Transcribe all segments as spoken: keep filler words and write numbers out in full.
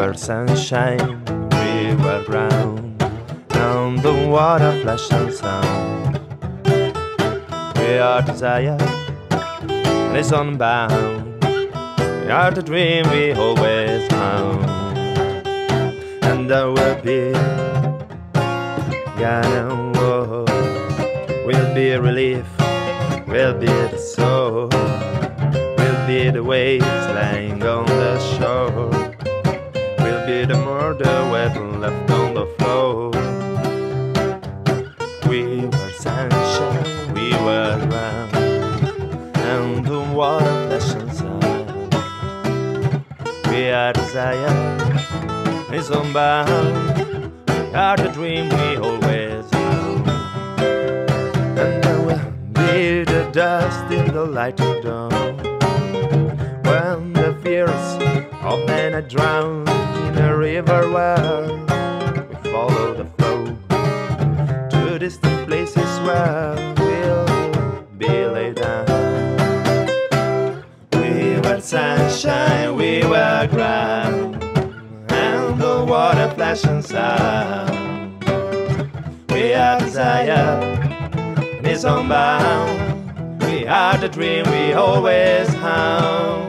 were sunshine, we were ground, and the water flash and sound. We are desire, and it's unbound. We are the dream we always found. And there will be, yeah, no, will be relief, will be the soul, will be the waves lying on the shore, will be the murder weapon left on the floor. We were sunshine, we were round, and the water flash and sound. We are desire, it's unbound. We are the dream we always found. And there will be the dust in the light of dawn, when the fears of men are drowned in a river where we follow the flow to distant places where we'll be laid down. We were sunshine, we were ground, and the water flash and sound. We are desire, and it's unbound. We are the dream we always found.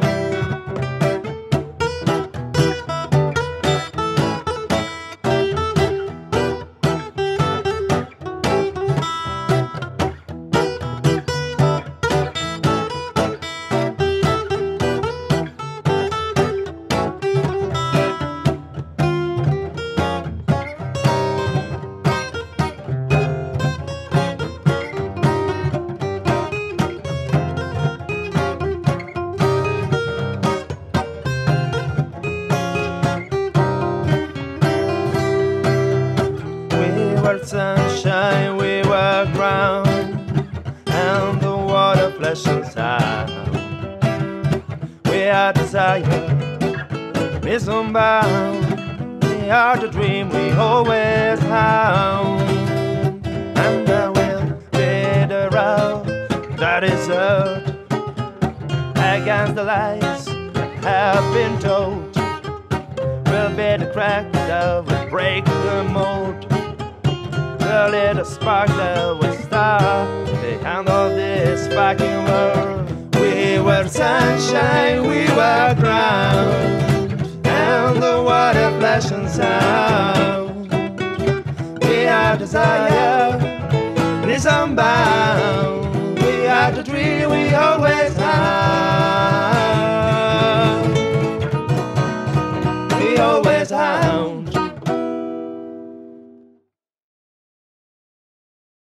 We were sunshine, we were ground, and the water flash and sound. We are desire, it's unbound. We are the dream we always found. And there will be the road that is hurt against the lies that have been told. Will be the crack that will break the mold. A little spark that will start the hand of this fucking world. We were sunshine, we were ground, and the water flash and sound. We are desire, and it's unbound. We are the dream we always